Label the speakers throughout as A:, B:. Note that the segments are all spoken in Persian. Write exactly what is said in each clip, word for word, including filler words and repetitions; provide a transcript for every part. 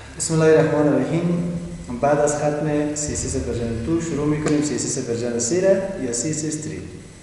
A: بسم الله الرحمن الرحیم. بعد از ختم سی اس اس ورژن دو شروع میکنیم سی اس اس ورژن سه را یا سی اس اس سه.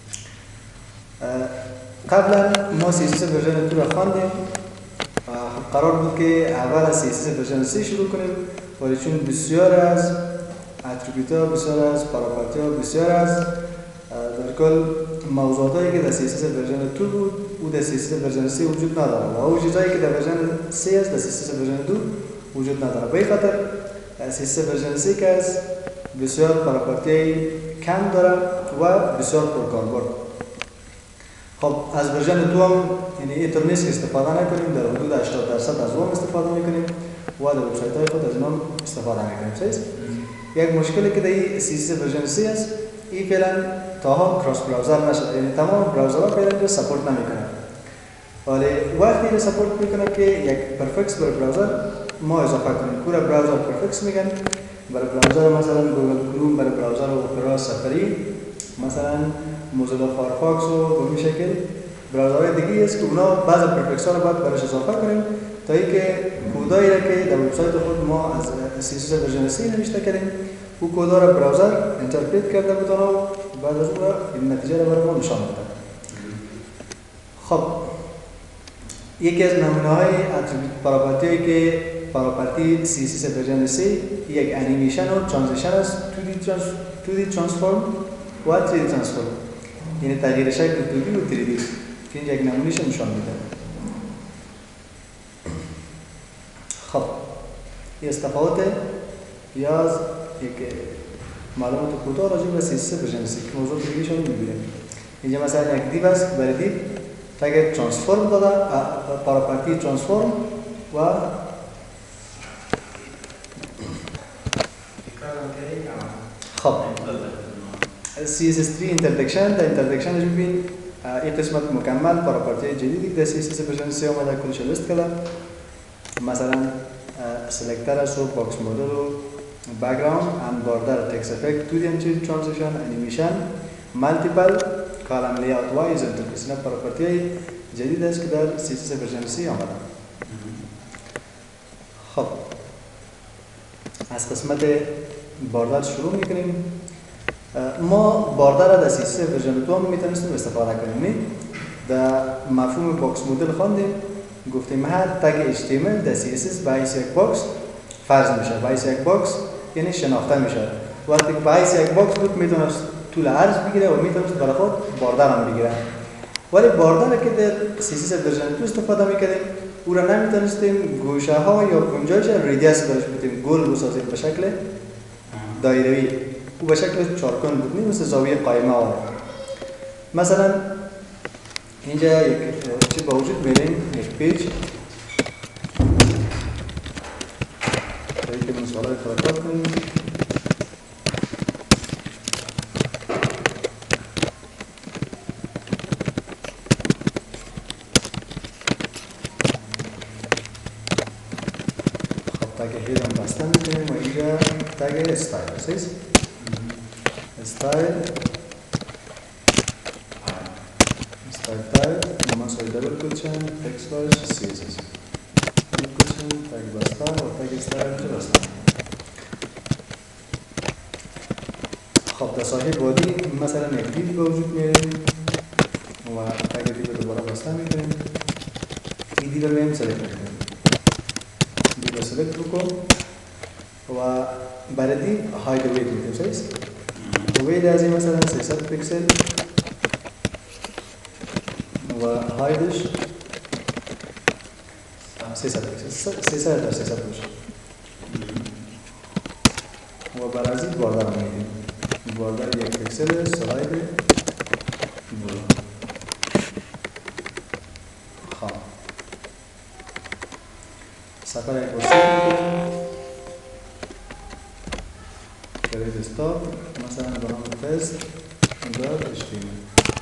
A: قبلا ما سی اس اس ورژن دو را خواندیم. قرار بود که اول از سی اس اس ورژن سه شروع کنیم، ولی چون بسیار از اتریبیوت ها، بسیار از پراپرتی ها، بسیار از در کل موضوعاتی که در سی اس اس ورژن دو بود او در سی اس اس ورژن سه وجود نداره و او چیزایی که در ورژن سه است در سی اس اس ورژن دو وجود نداره. به این خاطر سی اس اس ورژن سه که از بسیار پراپرتی کم داره و بسیار پرکاربرد. خب از ورژن دو هم یعنی اینطور نیست که استفاده نکنیم، در حدود هشتاد درصد از اون استفاده میکنیم و در وبسایت های خود از اونم استفاده میکنیم. صحیح؟ یک مشکلی که در سی اس اس ورژن سه است، این فعلا تا حال کراس براوزر نشده، یعنی تمام براوزرها فعلا سپورت نمیکنه. ولی وقتی که سپورت میکنه که یک پرفکس برای براوزر ما اضافه کنیم. کور براوزر پرفکس میگن برای براوزر مثلا گوگل کروم، برای براوزر اپرا، سفاری، مثلا موزیلا فایرفاکس و به این شکل براوزرهای دیگه است که اونا بعض پرفکس ها رو باید براش اضافه کنیم تا اینکه کدایی را که در وبسایت خود ما از سی اس اس ورژن سه نوشته کردیم او کدا را براوزر اینترپریت کرده بودن و بعد از اون این نتیجه را برای ما نشان میده. خب یکی از نمونه های اتریبیوت پراپرتی که پراپرتی سی اس اس ورژن سه یک انیمیشن و ترانزیشن است، تو دی ترانسفورم و تری دی ترانسفورم، یعنی تغییر شکل دو دی و تری دی که اینجا یک نمونهش نشان میده. خب این تفاوت یا از یک معلومات کوتاه راجع به سی اس اس ورژن سه که موضوع دیگه شون میبینیم. اینجا مثلا یک دیو است، برای دیو تگ ترانسفورم داده، پراپرتی ترانسفورم و خب سی اس اس سه اینتردکشن. در اینتردکشنش ببین این قسمت مکمل پراپرتی جدیدی در سی اس اس ورژن سه اومده، کلش لیست کرده. مثلا سلکتر است و باکس مدل و بک‌گراند اند باردر، تکست افکت، تو دی انتری ترانزیشن، انیمیشن، مالتیپل کالم لیاوت و ایز انترفیس. اینا پراپرتی جدید است که در سی اس اس ورژن سه آمده. خب از قسمت باردر شروع میکنیم. ما باردر را در سی اس اس ورژن دو هم میتونستیم استفاده کنیم. در مفهوم باکس مدل خواندیم، گفتیم هر تگ اچ تی ام ال در سی اس اس به حیث یک باکس فرض میشه. به حیث یک باکس یعنی شناخته میشه. وقتی به حیث یک باکس بود میتونست طول عرض بگیره و میتونست برای خود باردر هم بگیره. ولی باردر که در سی اس اس ورژن دو استفاده میکردیم او را نمیتونستیم گوشه ها یا کنجایش ریدیاس برش بدیم، گل بسازیم به شکل دایروی. او به شکل چارکون بود، مثل زاویه قائمه آره. مثلا اینجا یک چیز با وجود میریم، یک پیج که من سوالای خلاقات کنیم. خب تگ هید هم بسته میکنیم و اینجا تگ استایل هستیست. استایل استایل تایل نما سوی دبل کلچن تکس باش سی اس اس دبل کلچن تگ بسته و تگ استایل اینجا بسته. خب در ساحه بادی مثلا یک دیو به وجود میاریم و تگ دیو رو دوباره بسته میکنیم. این دیو رو بیم سلکت میکنیم، دیو رو سلکت بکن و برای دیو هاید وید میکنیم. صحیح؟ وید از این مثلا سیصد پیکسل و هایدش سیصد پیکسل، سیصد در سیصد باشه و برای از این باردر هم میدیم. باردر یک پیکسل سلاید بلو. خب سفر یک بسید میکنیم کرید استاپ مثلا برام تست دار اچ تی ام ال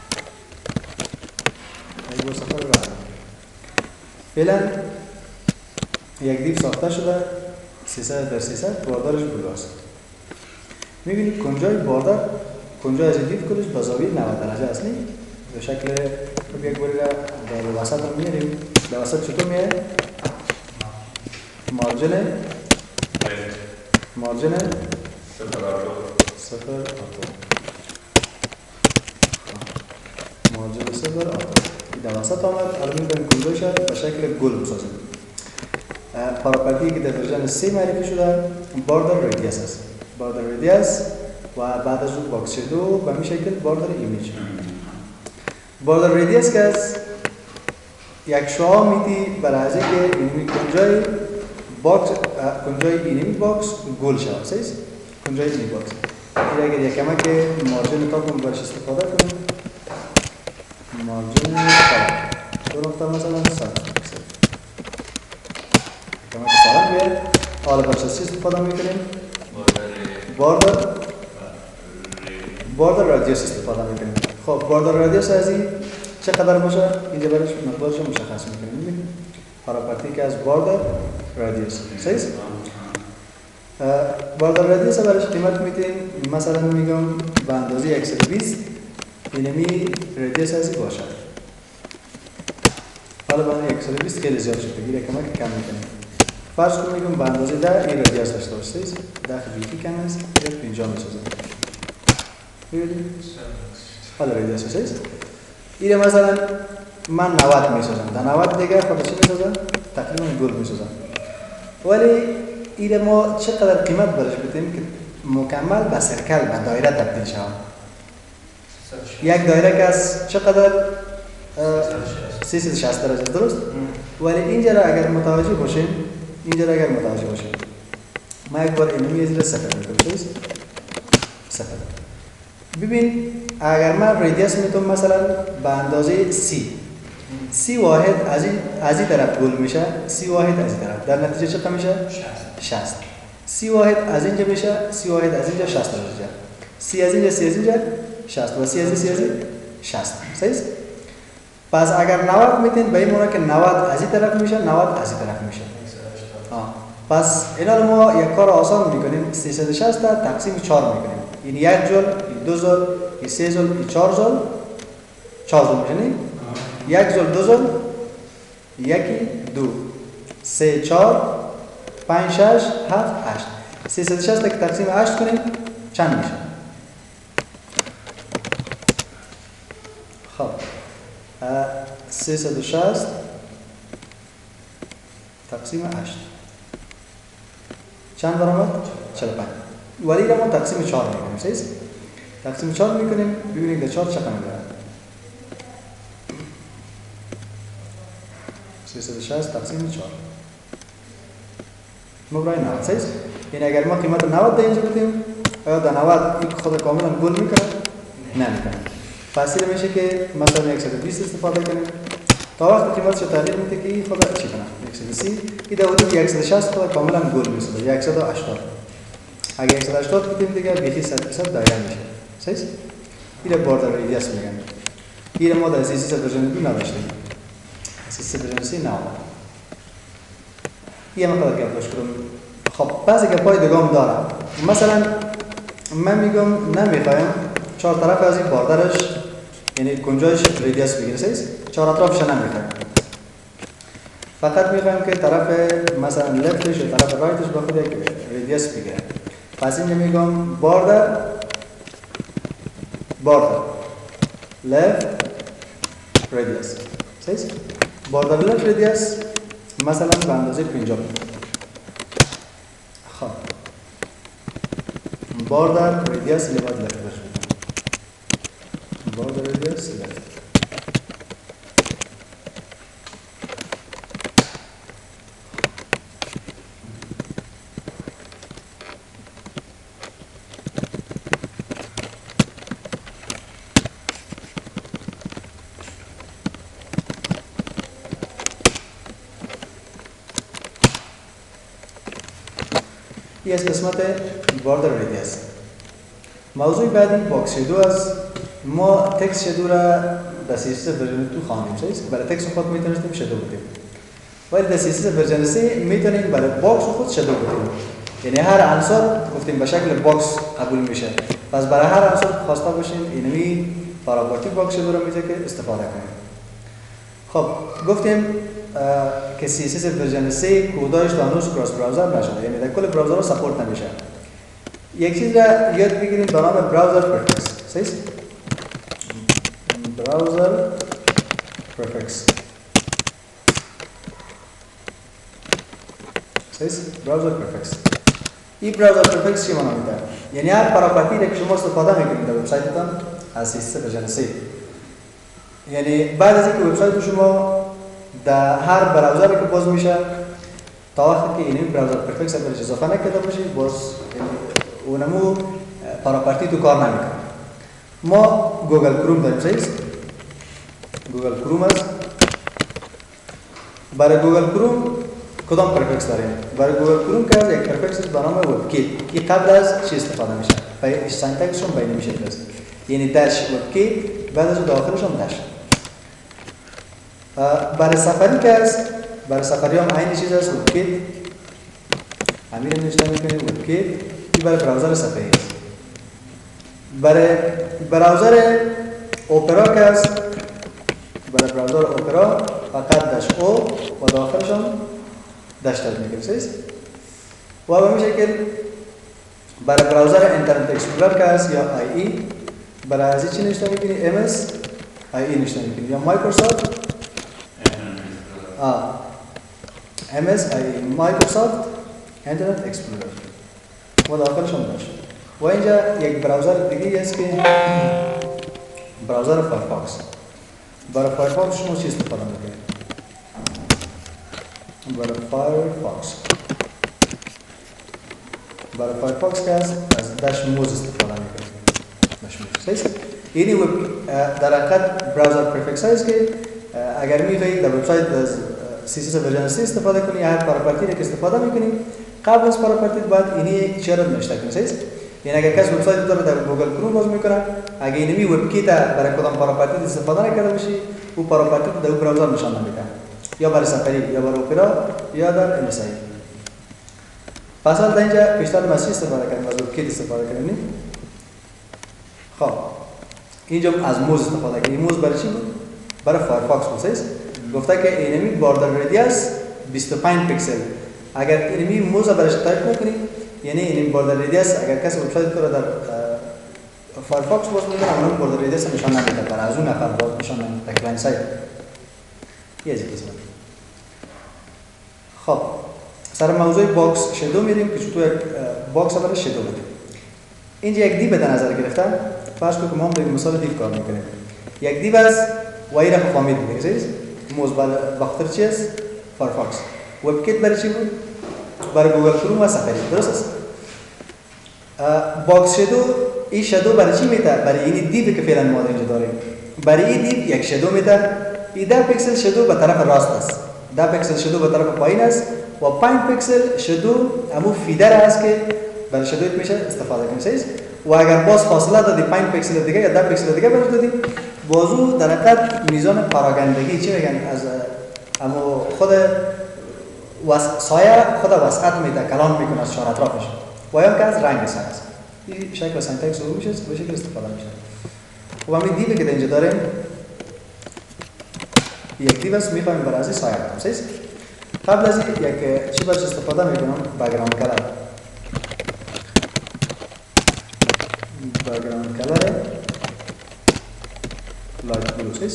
A: یک بار سفر راه. فعلا یک دیو ساخته شده سیصد در سیصد، باردرش بلو است. میبینید کنجای باردر، کنجای از دیو کلش با زاویه نود درجه اصلی به شکل یک باری را در وسط هم میاریم. در وسط چطور میاره؟ مارجن مارجن
B: صفر آتو
A: صفر آتو مارجن صفر آتو در وسط آمد. حالا می‌بینیم کنجوش به شکل گل بسازیم. پراپرتی که در ورژن سه معرفی شده باردر ریدیس است. باردر ریدیس و بعد از اون باکس شدو به این شکل باردر ایمیج. باردر ریدیس که از یک شعاع میدی برای از اینکه اینمی کنجای باکس کنجای اینمی باکس گل شود. سیز کنجای اینمی باکس. این اگر یک کمک مارجن تا کنم برش استفاده کنیم. مارجن تا دو نقطه مثلا صد. کمک سالم بیاد. حالا برش چی استفاده میکنیم؟ باردر باردر رادیوس استفاده میکنیم. خب باردر رادیوس از این چقدر باشه؟ اینجا برش مقدارش مشخص میکنیم. پراپرتی که از باردر رادیوس. صحیح؟ باردر رادیوس برش قیمت میتیم مثلا میگم به اندازه صد و بیست اینمی رادیوس از این باشه. حالا به صد و بیست خیلی زیاد شده. دیگه کمک کم میکنیم. فرض کنیم میگم به اندازه ده این رادیوس داشته باشه. ده خیلی کم است. یک پنجاه میسازم. میبینید؟ حالا رادیوس هست. این مثلا من نود میسازم. در نود دیگه خود چی میسازم؟ تقریبا گل میسازم. ولی این ما چقدر قیمت برش بدیم که مکمل به سرکل به دایره تبدیل شود. یک دایره که از چقدر سیصد و شصت درجه درست؟ ولی اینجا را اگر متوجه باشیم اینجا را اگر متوجه باشیم ما یک بار اینمی از را صفر میکنم. صفر. ببین اگر من ریدیس میتونم مثلا به اندازه سی سی واحد از این از این طرف گل میشه، سی واحد از این طرف، در نتیجه چقدر میشه؟ شصت. سی واحد از اینجا میشه، سی واحد از اینجا شصت درجه. سی از اینجا سی از اینجا شصت و سی از این سی از این شصت. صحیح؟ پس اگر نود میتین به این معنی که نود از این طرف میشه، نود از این طرف میشه. آه. پس اینا ما یک کار آسان میکنیم. سیصد و شصت تا تقسیم چهار میکنیم. این یک جول، این دو جول، این سه جول، این چهار جول. چهار جول میشه نیم؟ یک جول، دو جول، یکی، دو، سه، چهار، پنج، شش، هفت، هشت. سیصد و شصت که تقسیم هشت کنیم چند میشه؟ خب سیصد و شصت تقسیم هشت چند برآمد؟ چهل و پنج. ولی را ما تقسیم چهار میکنیم. صحیح؟ تقسیم چهار میکنیم ببینید در چهار چقدر میده. سیصد و شصت تقسیم چهار مبرای نود. صحیح؟ یعنی اگر ما قیمت نود در اینجا بدیم آیا در نود این خود کاملا گل میکنه؟ نه میکنه. پس این میشه که مثلا صد و بیست استفاده کنیم تا وقت قیمتش تغییر میده که این خود چی کنه؟ صد و سی این در حدود صد و شصت خود کاملا گل میشه. صد و هشتاد اگر صد و هشتاد بدیم دیگه بیخی صد درصد دایره میشه. صحیح؟ این باردر ریدیس میگن. این ما در سیصد ورژن دو نداشتیم. سیصد ورژن سه نه آمد. یه مقدار گپ داشت کنم. خب بعضی گپای دیگه هم داره. مثلا من میگم نمیخوایم چهار طرف از این باردرش یعنی کنجایش ریدیس بگیره. صحیح؟ چهار اطرافش نمیخوایم. فقط میخوایم که طرف مثلا لفتش و طرف رایتش با خود یک ریدیس بگیره. پس اینجا میگم باردر باردر left radius. صحیح؟ باردر left radius مثلا به اندازه پنجاه. خب باردر radius یه باید left باشه. باردر radius left. این از قسمت باردر ریدیس. موضوع بعدی باکس شدو است. ما تکس شدو را در سیصد ورژن دو خواندیم. صحیح؟ برای تکس خود میتونستیم شدو بدیم. ولی در سیصد ورژن سه میتونیم برای باکس خود شدو بدیم. یعنی هر عنصر گفتیم به شکل باکس قبول میشه. پس برای هر عنصر خواسته باشیم اینمی پراپرتی باکس شدو را میشه که استفاده کنیم. خب گفتیم که سی اس اس ورژن سه کودایش هنوز کراس براوزر نشده، یعنی در کل براوزرها سپورت نمیشه. یک چیز را یاد بگیریم به نام براوزر پرفکس. صحیح؟ براوزر پرفکس. صحیح؟ براوزر پرفکس. این براوزر پرفکس چی معنی میده؟ یعنی هر پراپرتی که شما استفاده میکنید در وبسایتتان از سی اس اس ورژن سه. یعنی بعد از اینکه وبسایت شما در هر براوزری که باز میشه تا وقتی که این براوزر پرفکس برش اضافه نکرده باشی باز اونمو پراپرتی تو کار نمیکنه. ما گوگل کروم داریم. صحیح؟ گوگل کروم است. برای گوگل کروم کدام پرفکس داریم؟ برای گوگل کروم که از یک پرفکس به نام وبکیت که قبل از چی استفاده میشه؟ پای سینتکسشون بین میشه درست. یعنی داش وبکیت بعد از داخلشون داش. برای سفری که است، برای سفری هم عین چیز است وبکیت. همین نوشته میکنیم وبکیت. این برای براوزر سفری است. برای براوزر اپرا که است، برای براوزر اپرا فقط داش او و داخلشون داش تایپ میکنیم. صحیح؟ و به این شکل برای براوزر اینترنت اکسپلورر که است یا آی ای برای از چی نوشته میکنیم؟ ام اس آی ای نوشته میکنیم یا مایکروسافت آه ام اس آی ای مایکروسافت اینترنت اکسپلورر و داخلشون داشت. و اینجا یک براوزر دیگه است که براوزر فایرفاکس. برای فایرفاکس شما چی استفاده میکنید؟ برای فایرفاکس برای فایرفاکس که از داش موز استفاده میکنید. داش موز. صحیح؟ اینی در حقیقت براوزر پرفکس است که اگر میخواهید در وبسایت از سی اس اس ورژن سه استفاده کنید یا هر پراپرتی که استفاده میکنید قبل از پراپرتی باید اینی چرا نوشته کنید. صحیح؟ یعنی اگر کس وبسایت رو در گوگل کروم باز میکنه اگه اینمی وبکیت برای کدام پراپرتی استفاده نکرده باشی او پراپرتی رو در اون براوزر نشان نمیده یا برای سفری یا برای اپرا یا در ام اس آی. پس حالا اینجا پیشتر مسیح استفاده کردیم از وبکیت استفاده کردیم. خب اینجا از موز استفاده کردیم. موز برای چی بود؟ برای فایرفاکس بود. صحیح؟ گفته که اینمی باردر ردیوس بیست و پنج پیکسل. اگر اینمی موز برایش تایپ نکنید یعنی این باردر ردیوس اگر کسی وبسایت رو در فایرفاکس باز میکنه اون باردر ردیوس نشان نمیده برای از اون نفر باز نشان نمیده کلاینت سایت. یه چیزی است. خب سر موضوع باکس شادو میریم که چطور یک باکس برای شادو بده. اینجا یک دیو به نظر گرفتم. فرض کنید که ما هم به مثال دیو کار میکنیم. یک دیو است و این رو فهمید دیگه. صحیح؟ موز برای بخاطر چی است؟ فایرفاکس. وبکیت برای چی بود؟ برای گوگل کروم و سفری. درست است؟ باکس شادو این شادو برای چی میده؟ برای این دیو که فعلا ما اینجا داریم. برای این دیو یک شادو میده. این ده پیکسل شادو به طرف راست است. ده پیکسل شادو به طرف پایین است و پنج پیکسل شادو همون فیدر است که برای شادو میشه استفاده کنیم. صحیح؟ و اگر باز فاصله دادی پنج پیکسل دیگه یا ده پیکسل دیگه برش دادیم بازو در حقیقت میزان پراگندگی چی میگن از همون خود سایه خود وسعت میده کلان میکنه از چهار اطرافش و یا که از رنگ سایه است. این شکل سینتکس رو میشه به شکل استفاده میشه. و همین دیوی که اینجا داریم یک دیو است میخوایم برای از سایه کنیم. صحیح؟ قبل از یک چی برش استفاده میکنم بک‌گراند کلر. بک‌گراند کلر لایت بلو. صحیح؟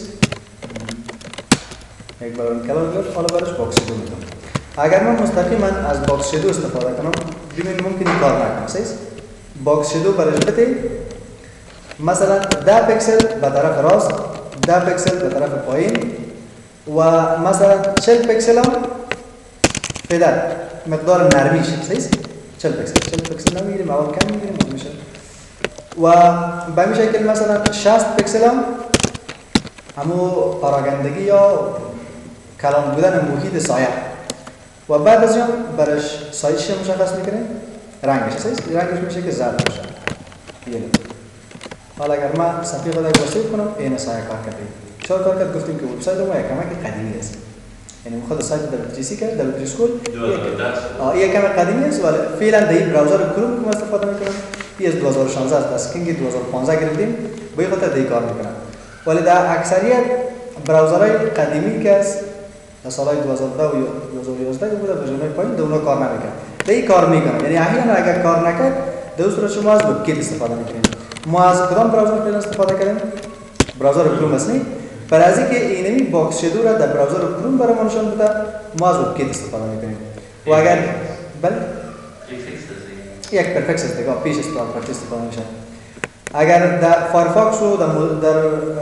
A: یک بک‌گراند کلر گرفت حالا برش باکس شادو میکنم. اگر من مستقیما از باکس شادو استفاده کنم ببینید ممکنه کار نکنه. صحیح؟ باکس شادو برش بده مثلا ده پیکسل به طرف راست، ده پیکسل به طرف پایین و مثلا چهل پیکسل هم فدر مقدار نرمیش. صحیح؟ چهل پیکسل چهل پیکسل نمیگیریم اول کم میگیریم میشه و به این شکل مثلا شصت پیکسل هم همو پراگندگی یا کلان بودن محیط سایه و بعد از اون برش سایش مشخص میکنیم رنگش. صحیح؟ رنگش میشه که زرد باشه. یه حالا اگر من صفحه خود را وصل کنم این سایه کار کردیم. چرا کار کرد؟ گفتیم که وبسایت ما یک کمک قدیمی است. یعنی خود سایت دبلیو تری سی کرد دبلیو تری اسکول یک کمک قدیمی است ولی فعلا در این براوزر کروم که ما استفاده میکنم این از دو هزار و شانزده است. از کینگ دو هزار و پانزده گرفتیم به خاطر این کار میکنم. ولی در اکثریت براوزرهای قدیمی که است در سالهای دو هزار و ده و دو هزار و یازده بوده ورژن‌های پایین در اونها کار نمیکنه. در این کار میکنه، یعنی احیانا اگر کار نکرد در اون صورت شما از وبکیت استفاده میکنیم. ما از کدام براوزر فعلا استفاده کردیم؟ براوزر کروم است. نه برای از اینکه اینمی باکس شدو را در براوزر کروم برای نشان بده ما از وبکیت استفاده میکنیم. و اگر بله یک پرفکس است دیگه پیش از پراپرتی استفاده میشه. اگر در فایرفاکس و در در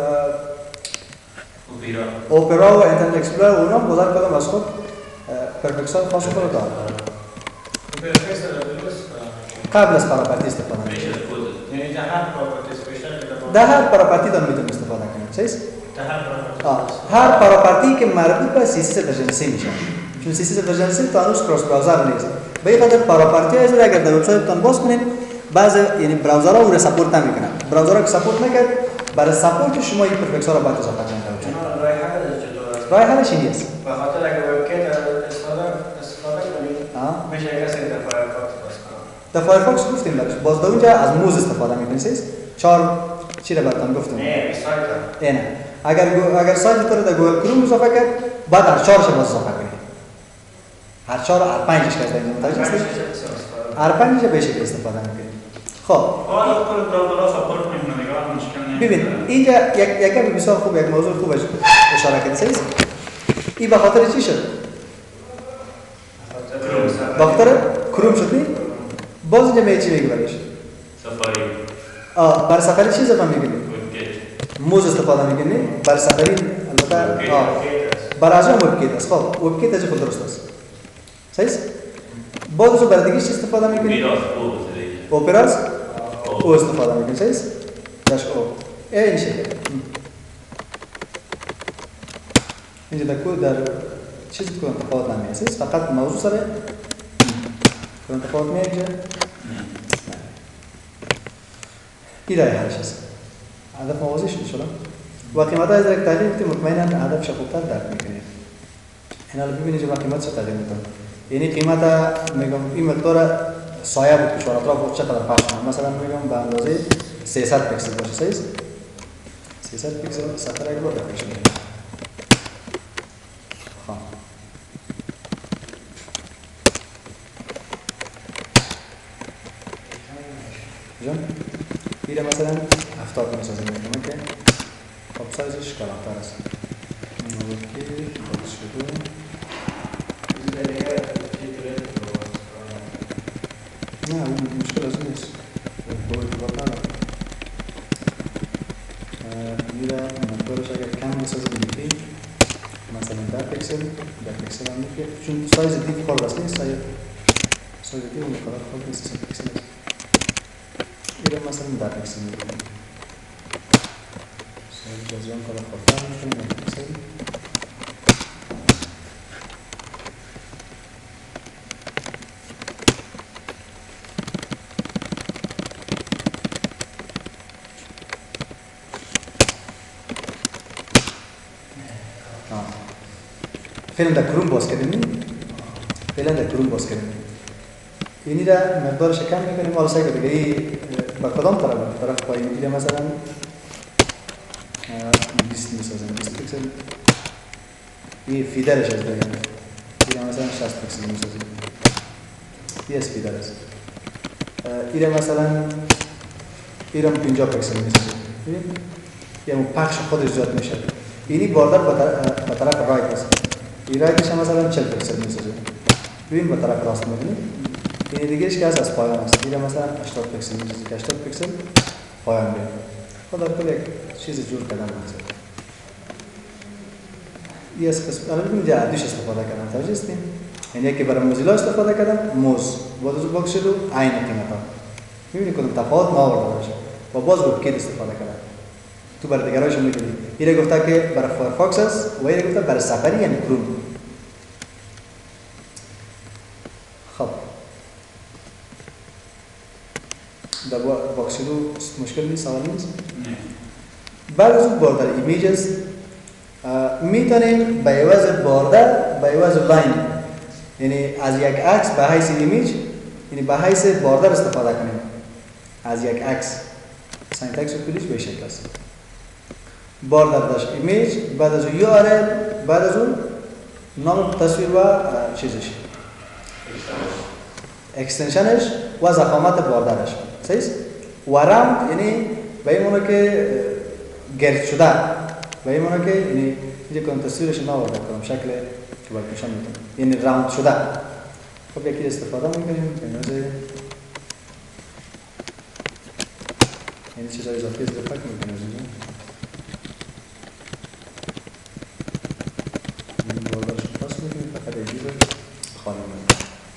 A: اوپرا و اینترنت اکسپلورر و اونا بازار کدام از خود پرفکس های خاص خود داره. قبل از پراپرتی استفاده میشه.
B: یعنی در هر پراپرتی اسپیشال
A: در هر پراپرتی دارم میتونم استفاده کنیم. چیست؟
B: در هر پراپرتی.
A: هر پراپرتی که مربوط به سی سی ورژن سه میشه. چون سی سی ورژن سه تا هنوز کراس براوزر نیست. به این خاطر پراپرتی از اگر در وبسایتتان باز کنیم بعض یعنی براوزرها او را سپورت نمیکنن. براوزرها که سپورت نکرد برای سپورت شما این پرفکس ها را باید اضافه کنید.
B: راه حلش چطور است؟
A: راه حلش این است.
B: به خاطر اگر وبکیت استفاده استفاده کنید میشه یک سری در فایرفاکس باز کنم.
A: در فایرفاکس گفتیم برش باز در اونجا از موز استفاده میکنید. چهار چی را براتون گفتم؟
B: نه سایت.
A: نه اگر اگر سایت تو رو در گوگل کروم اضافه کرد بعد هر چهارش باز اضافه کنید. هر چهار هر پنجش که دارید متوجه هستید؟ هر پنجش به شکل استفاده میکنید. خب
B: حالا کل براوزرها سپورت میکنه دیگه مشکل نیست.
A: ببین اینجا یک یک بسیار خوب یک موضوع خوب اشاره کردید. این به خاطر چی شد؟ به خاطر کروم شد نی؟ باز اینجا می چی میگه برایش؟
B: سفاری.
A: آه برای سفری چی استفاده میکنید؟ موز استفاده میکنید. برای سفری البته آه برای از اون وبکیت است. خب وبکیت از خود درست است. صحیح؟ باز از برای دیگه چی استفاده میکنید؟ اوپراز او استفاده میکنید. صحیح؟ داش او این شکل. اینجا در کد در چیزی که تفاوت نمیاد. فقط موضوع سره کدام تفاوت میاد اینجا؟ این راه حلش است. هدف موازی شد شده. و قیمت های از یک تغییر بدیم مطمئنا هدف خوبتر درک میکنید. این حالا ببینید که قیمت چه تغییر میکنه. یعنی قیمت میگم این مقدار سایه بود که شما اطراف خود چقدر پخش کنه. مثلا میگم به اندازه سیصد پیکسل باشه. صحیح است؟ سیصد پیکسل سفر اگه بود پیش میاد. جان میره مثلا هفتاد میسازیم میکنم که خب سایزش کلانتر است. اوکی باز شده. نه اون مشکل از نیست. باید باید ندارم. میره مقدارش اگر کم میسازیم میکنیم مثلا در پیکسل در پیکسل هم میکنیم چون سایز دیف خورد است نیست سایز سایز دیف اون مقدار خورد نیست سایز پیکسل است. میره مثلا در پیکسل میکنیم سایز جزیان کلا خوردن میکنیم در پیکسل فیلم در کروم باز کردیم فیلم در کروم باز کردیم اینی را مقدارش کم میکنیم حالا سعی کنیم دیگه با کدام طرف طرف پایین میگیره مثلا بیست میسازیم بیست پیکسل این فیدرش از دیگه این مثلا شصت پیکسل میسازیم این از فیدر است این مثلا این هم پنجاه پیکسل میسازیم ببین یعنی پخش خودش زیاد میشه اینی باردر به طرف رایت است این رایتش هم مثلا چهل پیکسل میسازیم ببین به طرف راست میبینید این دیگهش که از از پایان است این مثلا هشتاد پیکسل میسازیم که هشتاد پیکسل پایان بیاد خود در کل یک چیز جور کردن میسازیم این از قسم الان ببینید اینجا دوش استفاده کردم توجه هستیم یعنی یکی برای موزیلا استفاده کردم موز باز از باکس شد و عین قیمت ها میبینید کدوم تفاوت ما آورده باشه و باز وبکیت استفاده کردم تو برای دیگرایش هم میکنید اینه گفته که برای فایرفاکس است و اینه گفته برای سفری یعنی کروم خب در باکس شدو مشکل نیست سوال نیست بعد از اون باردر ایمیجز میتونیم به عوض باردر به عوض لاین یعنی از یک عکس به حیث ایمیج یعنی به حیث باردر استفاده کنیم از یک عکس سینتکس و کلیش به شکل است باردر داشت ایمیج بعد از اون یو آر ال بعد از اون نام تصویر و چیزش اکستنشنش و ضخامت باردرش صحیح و راوند یعنی به این معنی که گرد شده به این معنی که یعنی اینجا کنم تصویرش نآورده کنم شکل که باید نشان میدم یعنی راوند شده. خب یکی استفاده میکنیم به نوزه یعنی چیزای اضافی از دفت میکنیم این باردرش پاس میکنیم فقط ایجی رو خالی میکنیم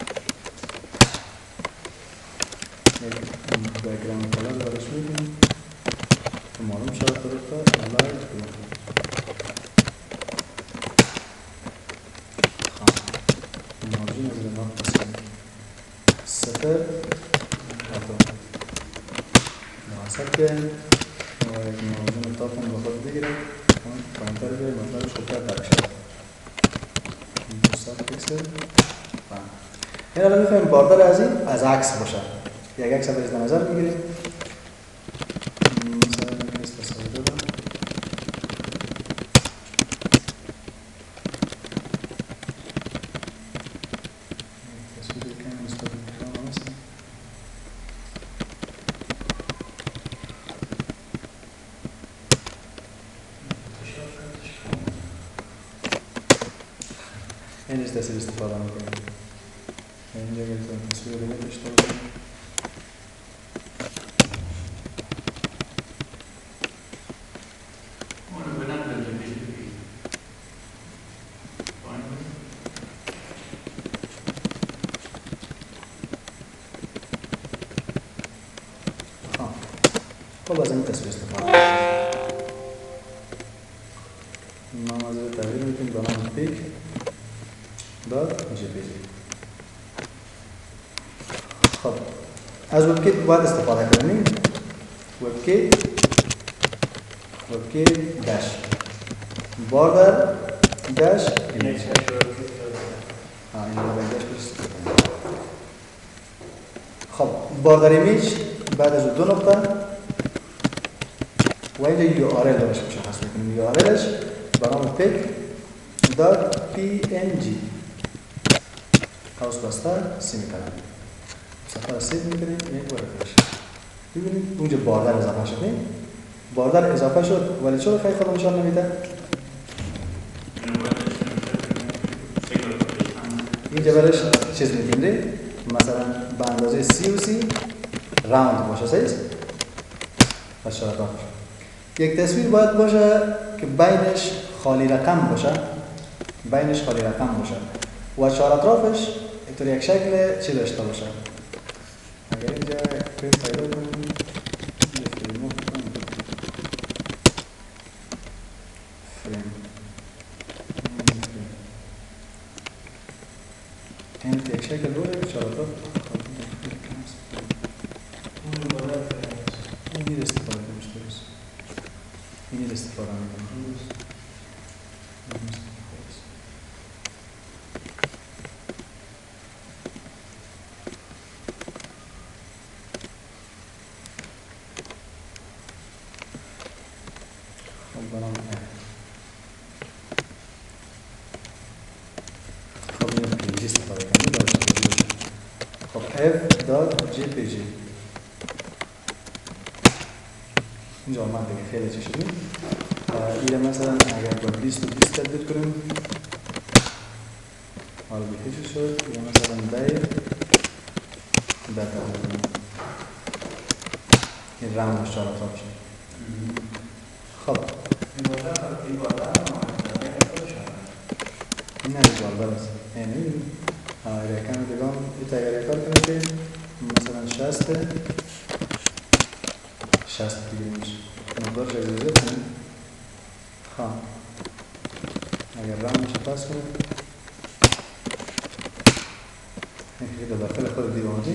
A: یک بک‌گراند کلر برش میکنیم که معلوم شد درسته لایت کنیم مارجین از رنات پسیم سفر حتی نواسط که یک مارجین تاپم به خود بگیرم پایینتر بیاریم مطلبش خوبتر درک شد دوستان پیکسل این الان میخوایم باردر از این از عکس باشه یک عکس رو از نظر میگیریم مثلا این است تصویر دادم تصویر کنیم نسبت میکنم هست این است تصویر استفاده میکنیم اینجا گرفتم تصویر رو داشته باشیم خب از این تصویر استفاده نام از این تغییر میکنیم به نام پیک داد جی پی جی. خب از وبکیت باید استفاده کنیم وبکیت وبکیت داش باردر داش ایمیج ها این رو داش بستیم. خب باردر ایمیج بعد از دو نقطه و اینجا یو آر ال داشت مشخص میکنیم یو آر الش به نام پیک دات پی ان جی قوس بسته سیمی کلم صفحه را سیو میکنیم یک بار ریفرش ببینید اونجا باردر اضافه شد نیم باردر اضافه شد ولی چرا خیلی خود نشان نمیده اینجا برش چیز میکنیم مثلا به اندازه سی و سی راوند باشه صحیح پس شرط باشه یک تصویر باید باشه که بینش خالی رقم باشه بینش خالی رقم باشه و چهار اطرافش اینطور یک شکل چی داشته باشه اگر اینجا فریم پیدا کنیم فریم فریم این یک شکل روی چهار اطراف این استفاده کنیم این استفاده کنیم اف دات جی پی جی اینجا آمد دیگه خیلی چی شدیم اینه مثلا اگر با بیست و بیست تبدیل کنیم حالا بیشه چی شد اینه مثلا دای در تبدیل کنیم این راوندش چهار اطراف شد خب این نه جالبه است یعنی اگر کمی دیگم ایتا اگر کار کنیم که مثلا شست شست دیگه میشه مقدار چه اجازه کنیم خواه اگر رام میشه پاس کنیم این که داخل خود دیگه آمدیم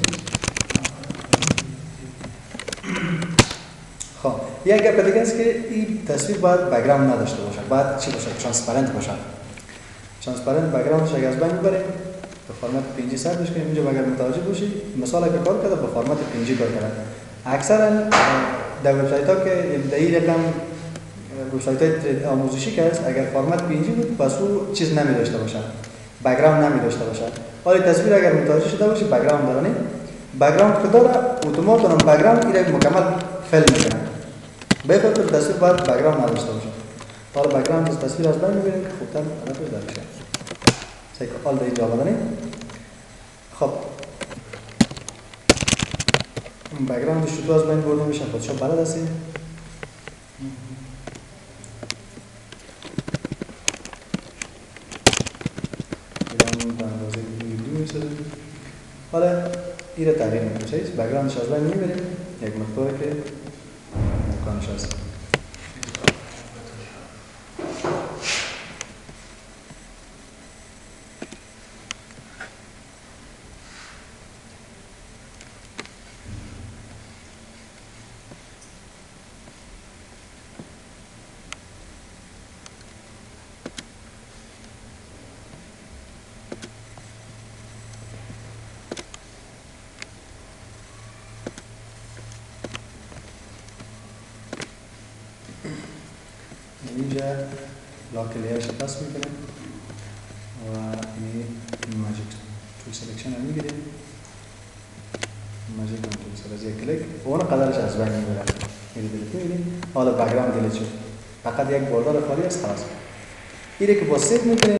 A: خواه یک گپ دیگه است که این تصویر باید بک‌گراند نداشته باشه باید چی باشه؟ ترانسپرنت باشه ترانسپرنت بک‌گراندش اگر از بین ببریم به فرمت پی ان جی سرچش کنیم اینجا اگر متوجه باشید مثال اگه کار کرده به فرمت پی ان جی کار کرده اکثرا در وبسایت ها که در این رقم وبسایت های آموزشی که هست اگر فرمت پی ان جی بود پس او چیز نمی داشته باشد، بک‌گراند نمی داشته باشد. حالا تصویر اگر متوجه شده باشه بک‌گراند داره، بک‌گراند که داره اتومات اون بک‌گراند ایره مکمل فیلم میکنه. به خاطر تصویر باید بک‌گراند نداشته باشه. حالا بک‌گراند از تصویر از بین میبریم که خوبتر عرفش در بشه. سعی که حال در اینجا آمدنه. خب بک‌گراندش تو از بین برده میشه، خودشو بلد هستی. حالا این را تغییر میکنیم، چیز بک‌گراندش از بین میبریم یک مقدار که امکانش هست. اینجا لاک لیرش پاس میکنیم و این ماجیک تول سلکشن رو میگیریم. ماجیک تول سلکشن یک کلیک و اون قدرش از بین میبره. میری دیلیت میبینیم. حالا بک‌گراند دیلیت شد. فقط یک بردار خالی است خلاص. اینه که با سیو میکنیم.